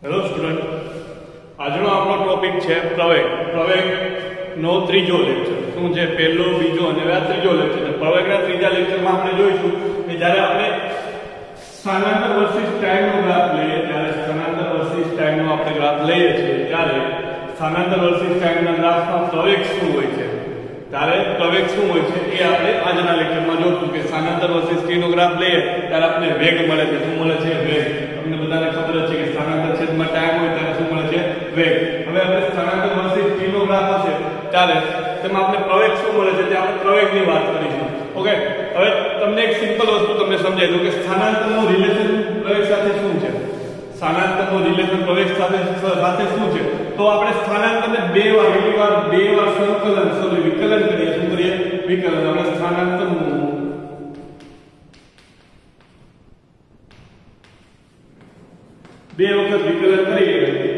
Hello student, આજનો આપણો topic છે પ્રવેગ. પ્રવેગનો ત્રીજો લેક્ચર. શું છે? પહેલો, બીજો અને આ ત્રીજો લેક્ચર છે. પ્રવેગના ત્રીજા લેક્ચરમાં આપણે જોઈશું કે જ્યારે આપણે સ્થાનાંતર વર્સિસ ટાઈમનો ગ્રાફ લઈએ, ત્યારે સ્થાનાંતર વર્સિસ ટાઈમનો આપણે ગ્રાફ લઈએ છીએ, ત્યારે સ્થાનાંતર વર્સિસ ટાઈમના ગ્રાફમાં પ્રવેગ શું હોય છે, ત્યારે પ્રવેગ શું હોય છે એ આપણે આજના લેક્ચરમાં જોઈશું. કે સ્થાનાંતર વર્સિસ ટી નો ગ્રાફ લઈએ ત્યારે આપણે વેગ મળે છે. શું મળે છે? વેગ. તમને બધાને ખબર છે કે સ્થાનાંતર છેદમાં ટાઈમ હોય ત્યારે શું મળે છે? વેગ. હવે આપણે સ્થાનાંતર વર્સિસ ટી નો ગ્રાફ હશે ત્યારે તેમાં આપણે પ્રવેગ શું મળે છે તે આપણે પ્રવેગની વાત કરીશું. ઓકે, હવે તમને એક સિમ્પલ વસ્તુ તમને સમજાવી દઉં કે સ્થાનાંતરનું રિલેશન પ્રવેગ સાથે શું છે. સ્થાનાંતરનું રિલેશન પ્રવેગ સાથે શું છે? તો આપણે સ્થાનાંતરને બે વાર વિકલન કરીએ. શું કરીએ? વિકલન. આપણે સ્થાનાંતરનું બે વખત વિકલન કરીએ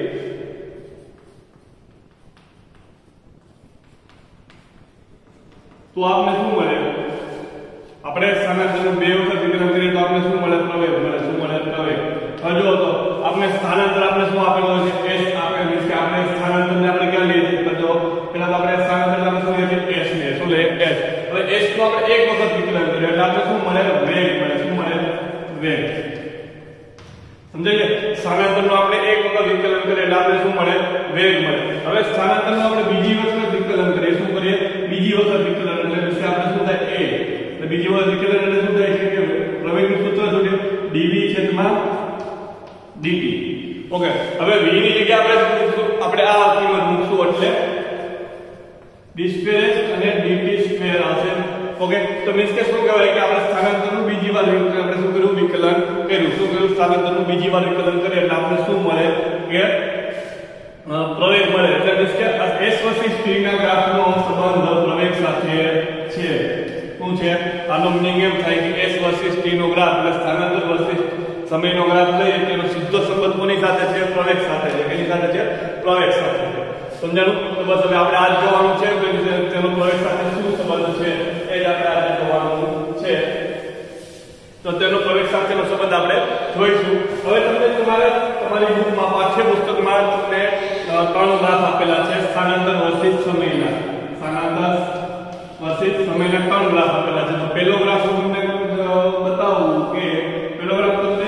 તો આપણે શું મળે? આપણે સ્થાનાંતરનું બે વખત વિકલન કરીએ તો આપણે શું મળે? પ્રવેગ મળે. શું મળે? પ્રવેગ. હવે જો તો આપણે સ્થાનાંતર આપણે શું આપેલો છે? s આપેલ છે કે આપણે સ્થાનાંતરને આપણે ક્યાં લઈએ છીએ? તો પહેલા તો આપણે સ્થાનાંતર આપણે શું લઈએ છીએ? s ને. શું લઈએ? s. હવે s નો આપણે એક વખત વિકલન કરીએ એટલે આપણે શું મળે? વેગ મળે. શું મળે? વેગ. સમજાય છે? સ્થાનાંતરનો આપણે એક વખત વિકલન કરીએ એટલે આપણે શું મળે? વેગ મળે. હવે સ્થાનાંતરનો આપણે બીજી વખત વિકલન કરીએ. શું કરીએ? બીજી વખત વિકલન એટલે આપણે શું થાય? a. એટલે બીજી વખત વિકલન એટલે શું થાય છે કે પ્રવેગનું સૂત્ર શું છે? dv છેદમાં dt. ઓકે, હવે v ની જગ્યાએ આપણે આ કિંમત મૂકશું એટલે d સ્ક્વેર અને dt સ્ક્વેર આવશે. ઓકે, તો મીન્સ કે શું કહેવાય કે આપણે સ્થાનાંતરનું બીજી વાર આપણે શું કર્યું? વિકલન કર્યું. શું કર્યું? સ્થાનાંતરનું બીજી વાર વિકલન કરીએ એટલે આપણે શું મળે? કે પ્રવેગ મળે. એટલે મીન્સ કે s વર્સિસ t ના ગ્રાફનો સંબંધ પ્રવેગ સાથે છે. શું છે? આનો મીનિંગ એમ થાય કે s વર્સિસ t નો ગ્રાફ એટલે સ્થાનાંતર વર્સિસ સમયનો ગ્રાફ લઈએ તેનો સીધો સંબંધ કોની સાથે છે? પ્રવેગ સાથે છે. કેની સાથે છે? પ્રવેગ સાથે છે. સમજાણું? તો બસ હવે આપણે આ જોવાનું છે કે તેનો પ્રવેગ સાથે શું સંબંધ છે એ જ આપણે આજે જોવાનું છે. તો તેનો પ્રવેગ સાથેનો સંબંધ આપણે જોઈશું. હવે તમને તમારી બુકમાં પાઠ્યપુસ્તકમાં તમને ત્રણ ગ્રાફ આપેલા છે સ્થાનાંતર વર્સિસ સમયના. સ્થાનાંતર વર્સિસ સમયના ત્રણ ગ્રાફ આપેલા છે. તો પહેલો ગ્રાફ હું તમને બતાવું કે પહેલો ગ્રાફ તમને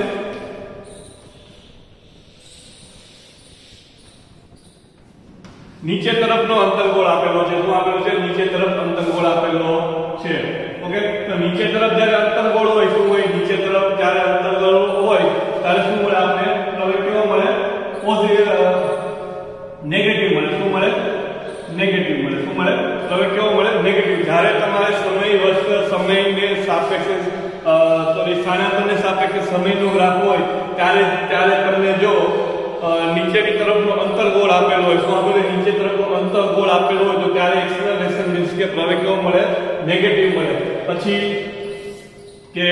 નીચે તરફનો અંતર્ગોળ આપેલો છે. શું આપેલો છે? નીચે તરફ અંતર્ગોળ આપેલો છે. ઓકે, તો નીચે તરફ જ્યારે અંતર્ગોળ હોય શું હોય? નીચે તરફ જ્યારે અંતર્ગોળ હોય ત્યારે શું મળે? આપણે પ્રવેગ કેવો મળે? પોઝિટિવ નેગેટિવ મળે. શું મળે? નેગેટિવ મળે. શું મળે? પ્રવેગ કેવો મળે? નેગેટિવ. જ્યારે તમારે સમયને સાપેક્ષે સ્થાનાંતરને સાપેક્ષે સમયનો ગ્રાફ હોય ત્યારે તમને જો નીચેની તરફનો અંતર્ગોળ આપેલો હોય, શું આપેલો? નીચે તરફનો અંતર્ગોળ આપેલો હોય તો ત્યારે એક્સેલરેશન મીન્સ કે પ્રવેગ કેવો મળે? નેગેટિવ મળે. પછી કે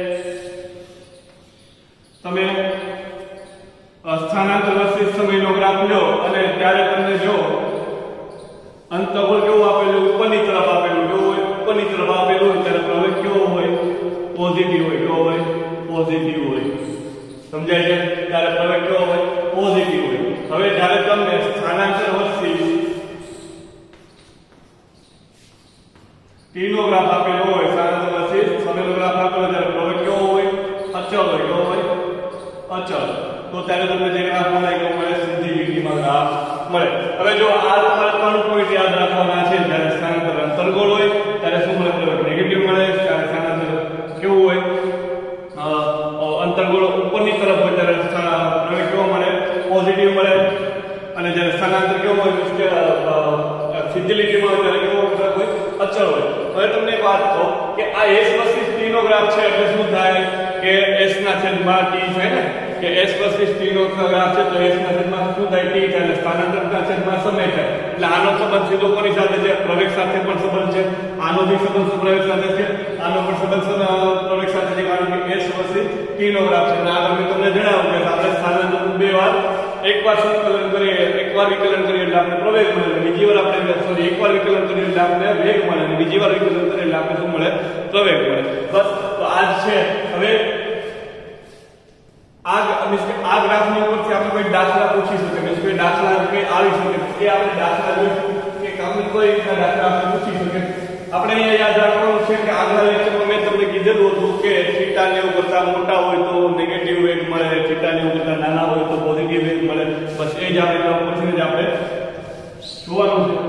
તમે સ્થાનાંતર વર્સિસ સમયનો ગ્રાફ લો અને ત્યારે તમને જો અંતર્ગોળ કેવું આપેલું? ઉપરની તરફ આપેલું. કેવું હોય? ઉપરની તરફ આપેલું હોય ત્યારે પ્રવેગ કેવો હોય? પોઝિટિવ હોય. કેવો હોય? પોઝિટિવ હોય. સમજાય છે? ત્યારે પ્રવેગ કેવો હોય? પોઝિટિવ હોય. હવે જ્યારે તમને સ્થાનાંતર વર્સિસ ટી નો ગ્રાફ આપેલો હોય, સ્થાનાંતર વર્સિસ સમયનો ગ્રાફ આપેલો ત્યારે પ્રવેગ કેવો હોય? અચળ હોય. કેવો હોય? અચળ. તો ત્યારે તમને જે ગ્રાફ મળે કેવો મળે? સીધી લીટીમાં ગ્રાફ મળે. હવે જો આ તમારે ત્રણ પોઈન્ટ યાદ રાખવાના છે. જ્યારે સ્થાનાંતર અંતર્ગોળ હોય ત્યારે શું મળે? પ્રવેગ નેગેટિવ મળે. ત્યારે સ્થાનાંતર કેવું હોય? અંતર્ગોળ ઉપરની તરફ હોય ત્યારે પ્રવેગ કેવો મળે? પોઝિટિવ મળે. અને જ્યારે સ્થાનાંતર કેવું હોય? કે સીધી લીટીમાં હોય ત્યારે કેવો હોય? અચળ હોય. હવે તમને એક વાત કહું કે આ s વર્સિસ t નો ગ્રાફ છે એટલે શું થાય કે s ના છેદમાં t થાય ને, કે s વર્સિસ t નો ગ્રાફ છે તો s ના છેદમાં શું થાય? t થાય. એટલે સ્થાનાંતર ના છેદમાં સમય થાય. એટલે આનો સંબંધ સીધો કોની સાથે છે? પ્રવેગ સાથે પણ સંબંધ છે. આનો બી સંબંધ પ્રવેગ સાથે છે. આનો પણ સંબંધ પ્રવેગ સાથે છે, કારણ કે s વર્સિસ t નો ગ્રાફ છે. અને આગળ મેં તમને જણાવ્યું કે આપણે સ્થાનાંતરનું બે વાર એકવાર સંકલન કરીએ, એકવાર વિકલન કરીએ એટલે આપણે પ્રવેગ મળે. બીજી વાર આપણે એકવાર વિકલન કરીએ એટલે આપણે વેગ મળે. અને બીજી વાર વિકલન કરીએ એટલે આપણે શું મળે? પ્રવેગ મળે. બસ તો આ જ છે. હવે મીન્સ કે આ ગ્રાફની ઉપરથી આપણે કોઈ દાખલા પૂછી શકે, મીન્સ કે દાખલા કે આવી શકે, એ આપણે દાખલા જોઈશું કે કામ કોઈ દાખલા આપણે પૂછી શકે. આપણે અહીંયા યાદ રાખવાનું છે કે આગલા લેક્ચરમાં મેં તમને કીધેલું હતું કે થીટા ને એવું કરતા મોટા હોય તો નેગેટિવ વેગ મળે, થીટા ને એવું કરતા નાના હોય તો પોઝિટિવ વેગ મળે. બસ એ જ આપણે ઉપરથી જ આપણે જોવાનું છે.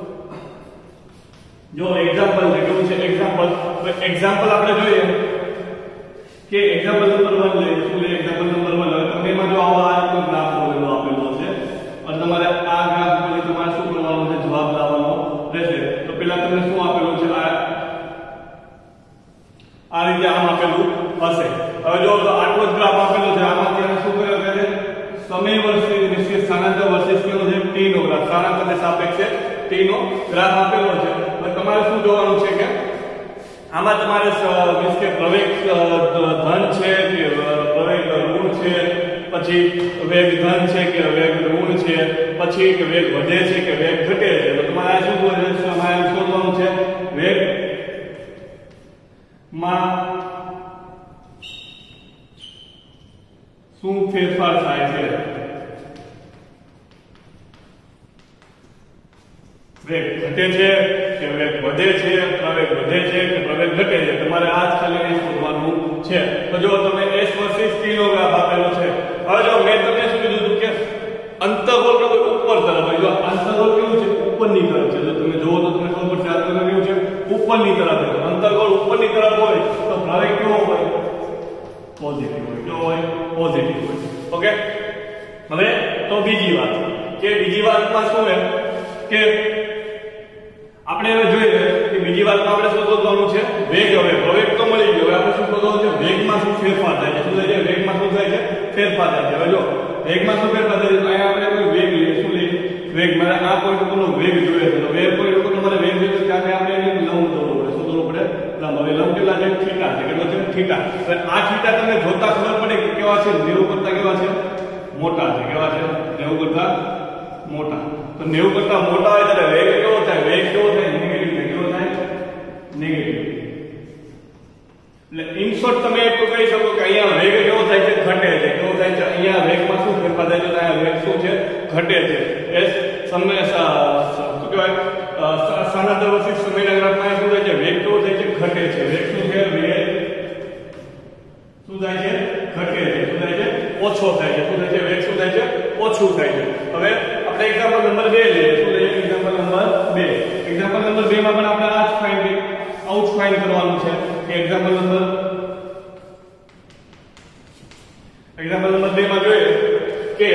જો એક્ઝામ્પલ છે, કેવું છે એક્ઝામ્પલ આપણે જોઈએ કે એક્ઝામ્પલ નંબર 1 લઈએ. શું લઈએ? Example number 1. હવે તમે એમાં જો આવો આ રીતનો ગ્રાફ આપેલો છે અને તમારે આ ગ્રાફ પર તમારે શું કરવાનું છે? જવાબ લાવવાનો રહેશે. તો પહેલા તમને શું આપેલું છે? આ રીતે આમ આપેલું હશે. હવે જો તો આટલો જ ગ્રાફ આપેલો છે, આમાંથી આપણે શું કર્યું છે? સમય વર્સિસ મીન્સ કે સ્થાનાંતર વર્સિસ કેવો છે? t નો ગ્રાફ, સ્થાનાંતરને સાપેક્ષે t નો ગ્રાફ આપેલો છે. હવે તમારે શું જોવાનું છે કે આમાં તમારે મીન્સ કે પ્રવેગ ધન છે કે પ્રવેગ ઋણ છે, પછી વેગ ધન છે કે વેગ ઋણ છે, પછી કે વેગ વધે છે કે વેગ ઘટે છે. તો તમારે આ શું શોધવાનું છે? વેગ માં શું ફેરફાર થાય છે? વેગ ઘટે છે કે વેગ વધે છે, પ્રવેગ વધે છે કે પ્રવેગ ઘટે છે, તમારે આ જ ખાલી શોધવાનું છે. તો જો તમે s વર્સિસ t નો ગ્રાફ આપેલો છે. હવે જો મેં તમને શું કીધું હતું કે અંતર્ગોળ નો ઉપર તરફ હોય. જો અંતર્ગોળ કેવું છે? ઉપરની તરફ છે. જો તમે જોવો તો તમને ખબર પડશે અંતર્ગોળ કેવું છે? ઉપરની તરફ છે. અંતર્ગોળ ઉપરની તરફ હોય તો પ્રવેગ કેવો હોય? પોઝિટિવ હોય. કેવો હોય? પોઝિટિવ હોય. ઓકે. હવે તો બીજી વાતમાં શું છે કે આપણે હવે જોઈએ કે બીજી વાતમાં આપણે શું શોધવાનું છે? વેગ. હવે પ્રવેગ તો મળી ગયો, હવે આપણે શું શોધવાનું છે? વેગમાં શું ફેરફાર થાય છે? શું થાય છે? વેગમાં શું થાય છે? ફેરફાર થાય છે. હવે જો વેગમાં શું ફેરફાર થાય છે? અહીંયા આપણે કોઈ વેગ લઈએ. શું લઈએ? વેગ. મારે આ પોઈન્ટ ઉપરનો વેગ જોઈએ છે. તો વેગ પોઈન્ટ ઉપર તમારે વેગ જોઈએ ત્યારે આપણે એને લંબ દોરવો પડે. શું દોરવું પડે? લંબ. હવે લંબ કેટલા છે? થીટા છે. કેટલો છે? થીટા. હવે આ થીટા તમને જોતા ખબર પડે કે કેવા છે? 90 કરતા કેવા છે? મોટા છે. કેવા છે? 90 કરતા મોટા. તો 90 કરતા મોટા હોય ત્યારે વેગ કેવો થાય? વેગ કેવો થાય? નેગેટિવ. કેવો થાય? નેગેટિવ. એટલે ઇન શોર્ટ તમે એટલું કહી શકો કે અહીંયા વેગ કેવો થાય છે? ઘટે છે. કેવો થાય છે? અહીંયા વેગમાં શું ફેરફાર થાય છે? અહીંયા વેગ શું છે? ઘટે છે. એ સમય શું કહેવાય? સ્થાનાંતર વર્સિસ સમયના ગ્રાફમાં શું થાય છે? વેગ કેવો થાય છે? ઘટે છે. વેગ શું છે? વેગ શું થાય છે? ઘટે છે. શું થાય છે? ઓછો થાય છે. શું થાય છે? વેગ શું થાય છે? ઓછું થાય છે. હવે આપણે એક્ઝામ્પલ નંબર 2 લઈએ. શું લઈએ? Example number 2. એક્ઝામ્પલ નંબર 2 માં પણ આપણે આઉટ ફાઇન્ડ કરવાનું છે કે એક્ઝામ્પલ નંબર 2 માં જોઈએ કે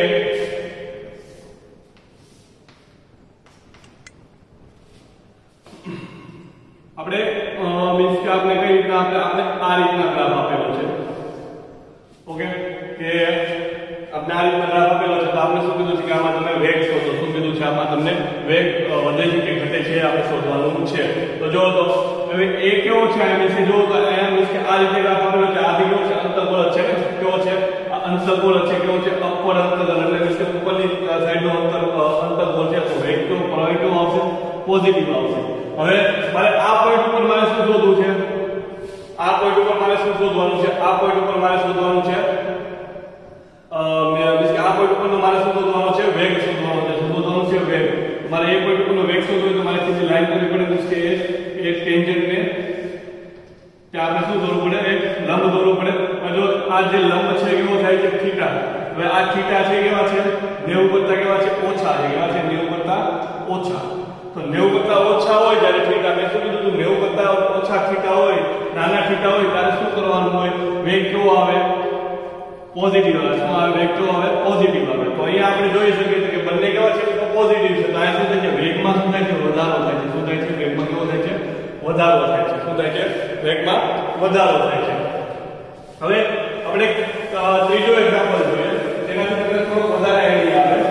આપણે મીન્સ કે આપણે કઈ રીતના આપણે આ રીતના ગ્રાફ આપેલો છે. ઓકે, કે આપણે આ રીતના ગ્રાફ આપેલો છે. તો આપણે શું કીધું છે કે આમાં તમે વેગ શોધો. શું કીધું છે? આમાં તમને વેગ વધે છે કે ઘટે છે આપણે શોધવાનું છે. તો જો તો હવે એ કેવો છે? આ મીન્સ જો તો અહીંયા મીન્સ કે આ રીતે ગ્રાફ આપેલો છે. આ કેવો છે? અંતર્ગોળ છે. કેવો છે? આ અંતર્ગોળ છે. કેવો છે? અપવર્ડ અંતર્ગોળ. એટલે મીન્સ કે ઉપરની સાઈડનો અંતર્ગોળ છે. તો વેગ કેવો? પ્રવેગ કેવો આવશે? પોઝિટિવ આવશે. હવે મારે આ પોઈન્ટ ઉપર મારે શું શોધવું છે? આ પોઈન્ટ ઉપર મારે શું શોધવાનું છે? આ પોઈન્ટ ઉપર મારે શોધવાનું છે મીન્સ કે આ પોઈન્ટ ઉપરનો મારે શું શોધવાનું છે? વેગ શોધવાનો છે. શું શોધવાનું છે? વેગ. મારે એ પોઈન્ટ ઉપરનો વેગ શોધવો હોય તો મારે સીધી લાઈન કરવી પડે. મીન્સ કે એક ટેન્જન્ટ ને ત્યાં આપણે શું દોરવું પડે? એક લંબ દોરવું પડે. જો આ જે લંબ છે કેવો થાય છે? થીટા. હવે આ થીટા છે કેવા છે? 90 કરતા કેવા છે? ઓછા છે. કેવા છે? 90 કરતા ઓછા. તો 90 કરતા ઓછા હોય જ્યારે થીટા, મેં શું કીધું? 90 કરતા ઓછા થીટા હોય, નાના થીટા હોય ત્યારે શું કરવાનું હોય? વેગ કેવો આવે? પોઝિટિવ આવે. શું આવે? વેગ કેવો આવે? પોઝિટિવ આવે. તો અહીંયા આપણે જોઈ શકીએ છીએ કે બંને કેવા છે? તો પોઝિટિવ છે. તો અહીંયા શું થાય છે? વેગમાં શું થાય છે? વધારો થાય છે. શું થાય છે? વેગમાં કેવો થાય છે? વધારો થાય છે. શું થાય છે? વેગમાં વધારો થાય છે. હવે આપણે ત્રીજો એક્ઝામ્પલ જોઈએ. તેનાથી તમને થોડો વધારે આઈડિયા આવે.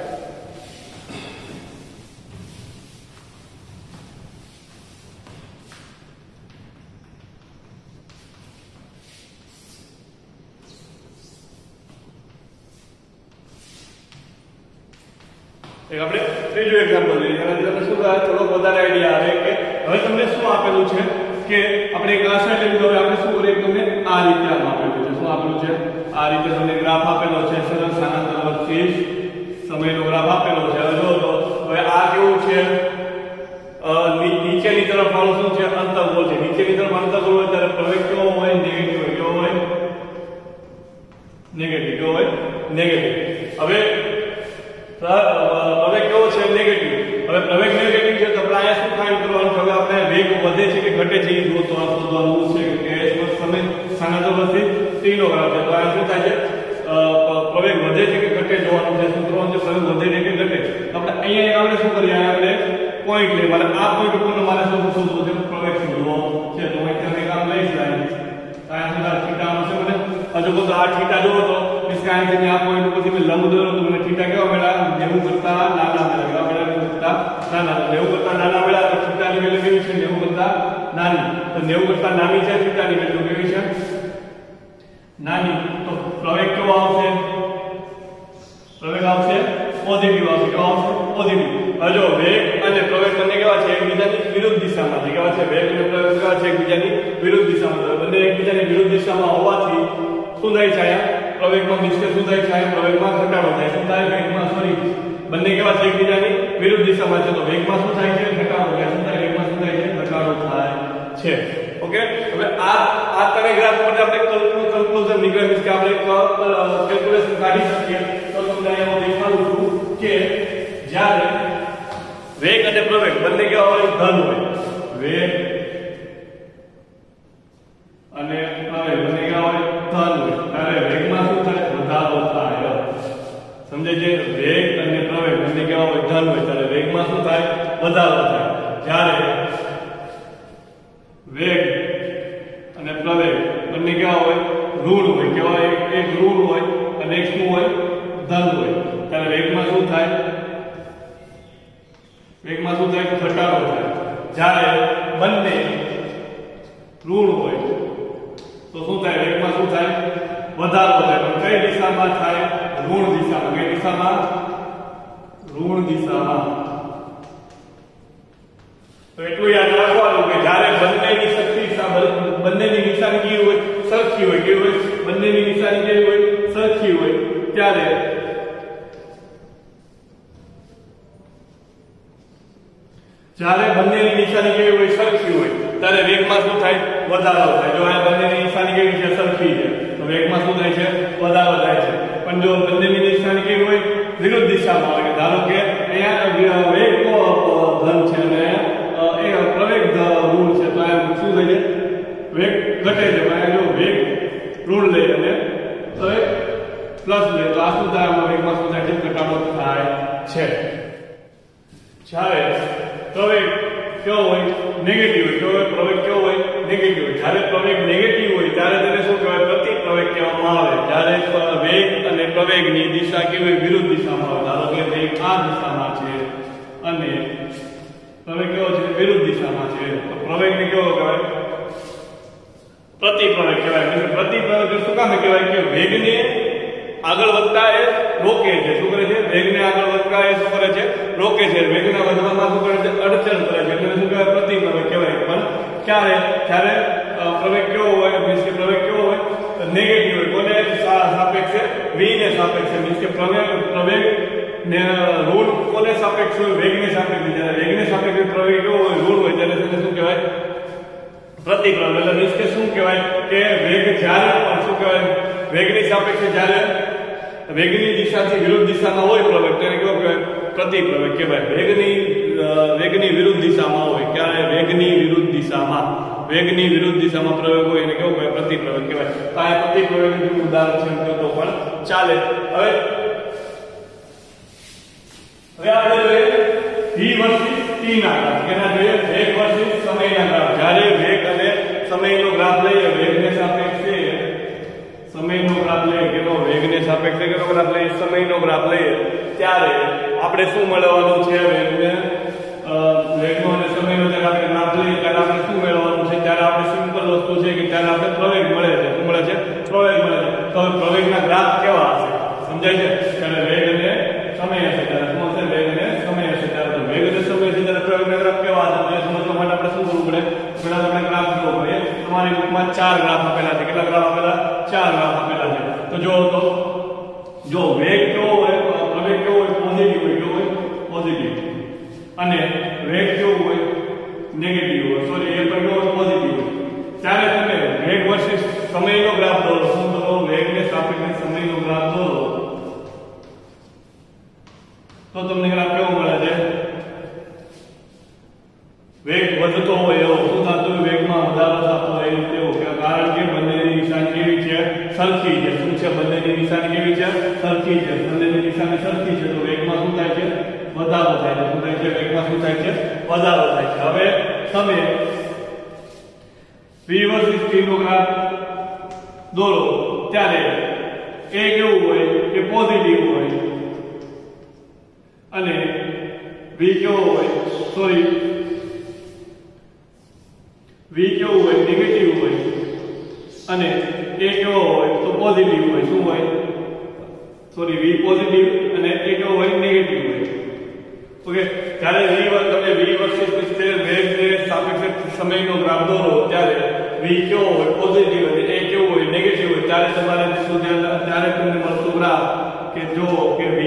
એક આપણે ત્રીજો એક્ઝામ્પલ લઈએ. એનાથી તમને શું થાય? થોડો વધારે આઈડિયા આવે કે હવે તમને શું આપેલું છે કે આપણે એક આ સાઈડ લીધું. હવે આપણે શું કરીએ? તમને આ રીતે આમ આપેલું છે. શું આપેલું છે? આ રીતે તમને ગ્રાફ આપેલો છે સરસ સ્થાનાંતર વર્સિસ સમયનો ગ્રાફ આપેલો છે. હવે જો તો હવે આ કેવું છે નીચેની તરફ વાળું શું છે અંતર્ગોળ છે. નીચેની તરફ અંતર્ગોળ હોય ત્યારે પ્રવેગ કેવો હોય નેગેટિવ હોય. કેવો હોય નેગેટિવ. કેવો હોય નેગેટિવ. હવે પ્રવેગ કેવો છે નેગેટિવ. હવે પ્રવેગ નેગેટિવ છે તો આપણે અહીંયા શું ફાઇન્ડ કરવાનું છે. હવે આપણે વેગ વધે છે કે ઘટે છે એ શોધવાનું છે કે સમય સ્થાનાંતર વર્સિસ t નો ગ્રાફ છે. તો આ શું થાય છે પ્રવેગ વધે છે કે ઘટે જોવાનું છે. શું કરવાનું છે પ્રવેગ વધે છે કે ઘટે. આપણે અહીંયા આપણે શું કરીએ આપણે પોઈન્ટ લે મારે આ પોઈન્ટ ઉપર મારે શું શોધવું છે પ્રવેગ શોધવો છે. તો હું એક કામ લઈશ આ શું થીટા નો છે મને હજુ તો આ થીટા જોવો તો इसका है कि આ પોઈન્ટ ઉપરથી મેં લંબ દોર્યો તો મને થીટા કેવા મળ્યા 90 કરતા નાના મળ્યા. કેવા મળ્યા 90 કરતા નાના. 90 કરતા નાના મળ્યા તો થીટાની વેલ્યુ કેવી છે 90 કરતા નાની. તો 90 કરતા નાની છે થીટાની વેલ્યુ કેવી છે નાની. તો પ્રવેગ કેવો આવશે પ્રવેગ આવશે પોઝિટિવ આવશે. કેવો આવશે પોઝિટિવ. હવે જો વેગ અને પ્રવેગ બંને કેવા છે એકબીજાની વિરુદ્ધ દિશામાં છે. કેવા છે વેગ અને પ્રવેગ કેવા છે એકબીજાની વિરુદ્ધ દિશામાં. બંને એકબીજાની વિરુદ્ધ દિશામાં હોવાથી શું થાય છે અહીંયા પ્રવેગમાં મીન્સ કે શું થાય છે પ્રવેગમાં ઘટાડો થાય. શું થાય વેગમાં સોરી બંને કેવા છે એકબીજાની વિરુદ્ધ દિશામાં છે તો વેગમાં શું થાય છે ઘટાડો થાય. શું થાય વેગમાં શું થાય છે ઘટાડો થાય છે. ઓકે. હવે આ ત્રણેય ગ્રાફ પર આપણે કન્ક્લુઝન નીકળે મીન્સ કે આપણે કેલ્ક્યુલેશન કાઢી શકીએ. તો તમને અહીંયા દેખાડું છું કે જ્યારે વેગ અને પ્રવેગ બંને કેવા હોય ધન હોય. વેગ અને પ્રવેગ બંને કેવા હોય ધન હોય ત્યારે વેગમાં શું થાય વધારો થાય. સમજે છે વેગ અને પ્રવેગ બંને કેવા હોય ધન હોય ત્યારે વેગમાં શું થાય વધારો થાય. જ્યારે વેગ અને પ્રવેગ બંને કેવા હોય ઋણ હોય. કેવા એક ઋણ હોય અને એક શું હોય ધન હોય ત્યારે વેગમાં શું થાય ઘટાડો થાય. જ્યારે બંને ઋણ હોય તો શું થાય વેગમાં શું થાય વધારો થાય. પણ કઈ દિશામાં થાય ઋણ દિશામાં. કઈ દિશામાં ઋણ દિશામાં. તો એટલું યાદ રાખવાનું કે જ્યારે બંનેની શક્તિ બંનેની નિશાની કેવી હોય સરખી હોય. કેવી હોય બંનેની નિશાની કેવી હોય સરખી હોય ત્યારે બંનેની નિશાની કેવી હોય સરખી હોય ત્યારે વેગમાં શું થાય વધારો થાય. જો આ બંનેની નિશાની કેવી છે સરખી છે તો વેગમાં શું થાય છે વધારો થાય છે. પણ જો બંનેની નિશાની કેવી હોય વિરુદ્ધ દિશામાં હોય ધારો કે અહીંયા વેગ ધન છે અને એ પ્રવેગ ઋણ છે તો આ શું થાય છે વેગ ઘટે છે. પણ જો વેગ ઋણ લે અને પ્રવેગ પ્લસ લે તો આ શું થાય વેગમાં શું થાય છે ઘટાડો થાય છે. જ્યારે પ્રવેગ કેવો હોય નેગેટિવ હોય. કેવો હોય પ્રવેગ કેવો હોય નેગેટિવ હોય. જ્યારે પ્રવેગ નેગેટિવ હોય ત્યારે તેને શું કહેવાય પ્રતિપ્રવેગ કહેવામાં આવે. જ્યારે વેગ અને પ્રવેગની દિશા કેવી હોય વિરુદ્ધ દિશામાં હોય. ધારો કે વેગ આ દિશામાં છે અને પ્રવેગ કેવો છે વિરુદ્ધ દિશામાં છે તો પ્રવેગને કેવો કહેવાય પ્રતિપ્રવેગ કહેવાય. પ્રતિપ્રવેગ શું કામ કહેવાય કે વેગને આગળ વધતા એ રોકે છે. શું કરે છે વેગને આગળ વધતા એ શું કરે છે રોકે છે. વેગના વધવામાં શું કરે છે અડચણ કરે છે. એટલે શું કહેવાય પ્રતિપ્રવેગ કહેવાય. પણ જ્યારે પ્રવેગ કેવો હોય મીન્સ કે પ્રવેગ કેવો હોય નેગેટિવ હોય. કોને સાપેક્ષે v ને સાપેક્ષે મીન્સ કે પ્રવેગ ને ઋણ કોને સાપેક્ષ હોય વેગને સાપેક્ષે. જ્યારે વેગને સાપેક્ષે પ્રવેગ કેવો હોય ઋણ હોય ત્યારે તેને શું કહેવાય પ્રતિપ્રવેગ. એટલે મીન્સ કે શું કહેવાય કે વેગ જ્યારે પણ શું કહેવાય વેગની સાપેક્ષે જ્યારે વેગની દિશાથી વિરુદ્ધ દિશામાં હોય પ્રવેગ તેને કેવો કહેવાય પ્રતિપ્રવેગ કહેવાય. વેગની વિરુદ્ધ દિશામાં હોય ક્યારે વેગની વિરુદ્ધ દિશામાં પ્રવેગ હોય એને કેવો કહેવાય પ્રતિપ્રવેગ કહેવાય. તો આ પ્રતિપ્રવેગનું ઉદાહરણ છે તો પણ ચાલે. હવે આપણે જોઈએ v વર્સિસ t ના ગ્રાફ. કેના જોઈએ વેગ વર્સિસ સમયના ગ્રાફ. જ્યારે વેગ અને સમયનો ગ્રાફ લઈએ વેગને સાપેક્ષે સમયનો ગ્રાફ લઈએ કેનો વેગને સાપેક્ષે કેનો ગ્રાફ લઈએ સમયનો ગ્રાફ લઈએ ત્યારે આપણે શું મેળવવાનું છે વેગનો અને સમયનો જ્યારે આપણે ગ્રાફ લઈએ ત્યારે આપણે શું મેળવવાનું છે. ત્યારે આપણે સિમ્પલ વસ્તુ છે કે ત્યારે આપણે પ્રવેગ મળે છે. શું મળે છે પ્રવેગ મળે છે. તો પ્રવેગના ગ્રાફ કેવા હશે સમજાય છે. ત્યારે વેગ અને સમય હશે ત્યારે શું હશે વેગ અને સમય હશે ત્યારે તો વેગ અને સમય હશે ત્યારે પ્રવેગના ગ્રાફ કેવા હશે. એ સમજવા માટે આપણે શું કરવું પડે પેલા આપણે ગ્રાફ જોવો પડે. તમારી બુકમાં 4 ગ્રાફ આપેલા છે. કેટલા ગ્રાફ આપેલા 4 ગ્રાફ આપેલા છે. તો જો જો વેગ કેવો હોય, પ્રવેગ કેવો હોય, પોઝિટિવ હોય, કેવો હોય, પોઝિટિવ, અને વેગ કેવો હોય, નેગેટિવ હોય, સોરી એ પણ કેવો હોય, પોઝિટિવ હોય, ત્યારે તમે વેગ વર્સિસ સમયનો ગ્રાફ દોરો. શું દોરો? વેગને સાપેક્ષે સમયનો ગ્રાફ દોરો. તો તમને ગ્રાફ કેવો મળે છે? વેગ વધતો હોય એવો. શું થતું હોય? વેગમાં વધારો થતો હોય એવું તેવું. કારણ કે બંનેની નિશાની કેવી છે? સરખી છે. શું છે? બંનેની નિશાની કેવી છે? સરખી છે. બંનેની નિશાની સરખી છે તો વેગમાં શું થાય છે? વધારો થાય છે. શું થાય છે? વેગમાં શું થાય છે? વધારો થાય છે. હવે તમે v વર્સિસ t નો ગ્રાફ દોરો ત્યારે એ કેવું હોય કે પોઝિટિવ હોય અને v કેવો હોય, સોરી v કેવું હોય, નેગેટિવ હોય, અને a કેવો હોય તો પોઝિટિવ હોય. શું હોય? સોરી v પોઝિટિવ અને a કેવો હોય, નેગેટિવ હોય. ઓકે, જ્યારે તમે v વર્સિસ વેગને સાપેક્ષે સમયનો ગ્રાફ દોરો ત્યારે v કેવો હોય, પોઝિટિવ, અને a કેવો હોય, નેગેટિવ હોય, ત્યારે તમારે શું ધ્યાન, ત્યારે તમને મળતું ગ્રાફ કે જો કે v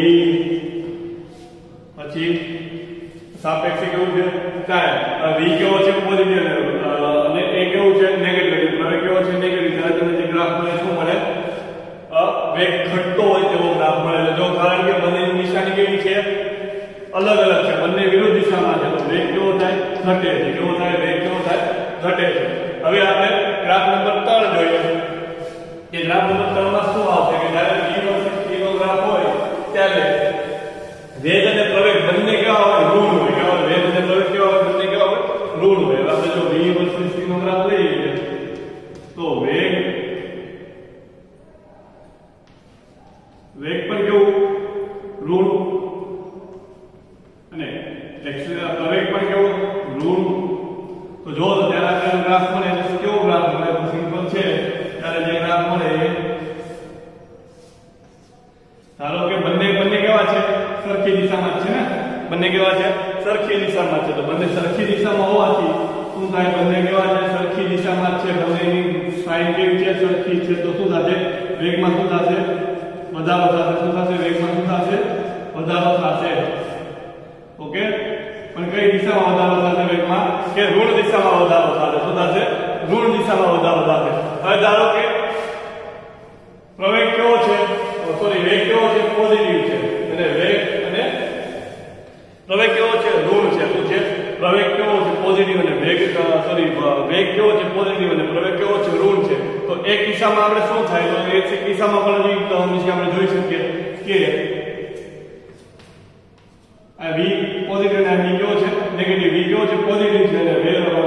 પછી સાપેક્ષે કેવું છે? ત્યારે v કેવો છે? પોઝિટિવ, અને a કેવું છે? નેગેટિવ. હવે કેવો છે? નેગેટિવ. ત્યારે તમને જે ગ્રાફ મળે શું મળે? વેગ ઘટતો હોય તેવો ગ્રાફ મળે. જો કારણ કે બંનેની નિશાની કેવી છે? અલગ અલગ છે. બંને વિરુદ્ધ દિશામાં છે તો વેગ કેવો થાય? ઘટે છે. કેવો થાય? વેગ કેવો થાય? ઘટે છે. હવે આપણે ગ્રાફ નંબર 3 જોઈએ. કે ગ્રાફ નંબર 3 માં શું આવશે કે જ્યારે v વર્સિસ t નો ગ્રાફ હોય ત્યારે વેગ અને પ્રવેગ બંને કેવા હોય? ઋણ હોય. કેવા હોય? વેગ અને પ્રવેગ કેવા હોય? બંને કેવા હોય? ઋણ હોય. આપણે જો v વર્સિસ t નો ગ્રાફ લઈએ તો વેગ પણ કેવું? ઋણ, અને પ્રવેગ પણ કેવું? ઋણ. તો જો ત્યારે આપણને ગ્રાફ મળે એટલે કેવો ગ્રાફ મળે? તો સિમ્પલ છે. ત્યારે જે ગ્રાફ મળે એ ધારો કે બંને કેવા છે? સરખી દિશામાં છે ને? બંને કેવા છે? સરખી દિશામાં છે. તો બંને સરખી દિશામાં હોવાથી શું થાય? બંને કેવા છે? સરખી દિશામાં છે. બંનેની સાઈન કેવી છે? સરખી છે. તો શું થશે? વેગમાં શું થશે? વધારો થશે. શું થશે? વેગમાં શું થશે? વધારો થશે. ઓકે, પણ કઈ દિશામાં વધારો થશે વેગમાં? કે ઋણ દિશામાં વધારો થશે. શું થશે? ઋણ દિશામાં વધારો થશે. હવે ધારો કે પ્રવેગ કેવો છે? સોરી વેગ કેવો છે? પોઝિટિવ છે. અને વેગ અને પ્રવેગ કેવો છે? ઋણ છે. શું છે? પ્રવેગ કેવો છે? પોઝિટિવ, અને વેગ વેગ કેવો છે? પોઝિટિવ, અને પ્રવેગ કેવો છે? ઋણ છે. તો એક દિશામાં આપણે શું થાય? તો એક દિશામાં પણ હંમેશા આપણે જોઈ શકીએ કે આ v પોઝિટિવ અને v કેવો છે? નેગેટિવ. v કેવો છે? પોઝિટિવ છે, અને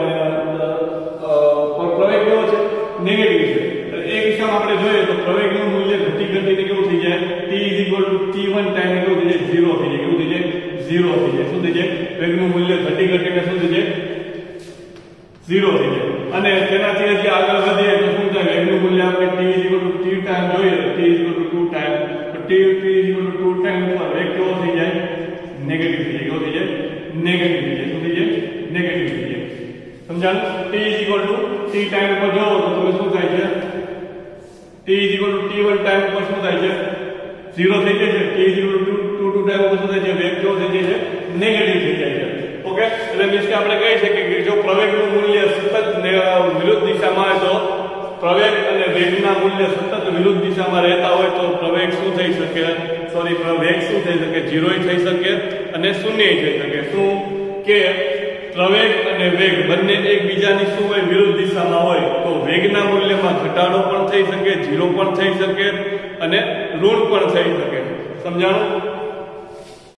પ્રવેગ કેવો છે? નેગેટિવ છે. એક દિશામાં આપણે જોઈએ તો પ્રવેગનું મૂલ્ય ઘટીને કેવું થઈ જાય? t t1 ટાઈમ કેવું થઈ જાય? 0 થઈ જાય. કેવું થઈ જાય? 0 થઈ જાય. શું થઈ જાય? વેગનું મૂલ્ય ઘટીને શું થઈ જાય? 0 થઈ જાય. અને તેનાથી હજી આગળ વધીએ તો શું થાય? વેગનું મૂલ્ય આપણે t ટાઈમ જોઈએ તો t 2 ટાઈમ. તો t 2 ટાઈમ પર વેગ કેવો થઈ જાય? નેગેટિવ થઈ જાય. કેવો થઈ જાય? નેગેટિવ થઈ જાય. શું થઈ જાય? નેગેટિવ થઈ જાય. સમજાણું? t ટાઈમ પર જોવો તો તમે શું થાય છે? t t1 ટાઈમ પર શું થાય છે? 0 થઈ જાય છે. t 2 ટાઈમ પર શું થાય છે? વેગ કેવો થઈ જાય છે? નેગેટિવ થઈ જાય છે. ઓકે, એટલે મીન્સ કે આપણે કહી શકીએ કે જો પ્રવેગનું મૂલ્ય સતત વિરુદ્ધ દિશામાં હોય તો પ્રવેગ અને વેગના મૂલ્ય સતત વિરુદ્ધ દિશામાં રહેતા હોય તો પ્રવેગ શું થઈ શકે? સોરી પ્રવેગ શું થઈ શકે? 0 થઈ શકે અને 0 થઈ શકે. શું કે પ્રવેગ અને વેગ બંને એકબીજાની શું હોય? વિરુદ્ધ દિશામાં હોય તો વેગના મૂલ્યમાં ઘટાડો પણ થઈ શકે, 0 પણ થઈ શકે અને ઋણ પણ થઈ શકે. સમજાણું?